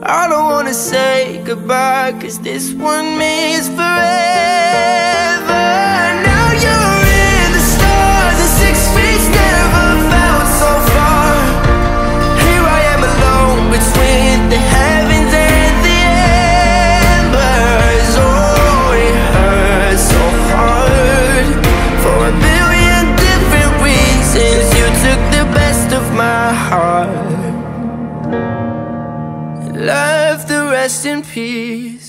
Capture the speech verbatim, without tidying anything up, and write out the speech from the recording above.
I don't wanna say goodbye, 'cause this one means forever. Now you're in the stars and six weeks never felt so far. Here I am alone between the heavens and the embers. Oh, it hurts so hard. For a billion different reasons, you took the best of my heart, left the rest in peace.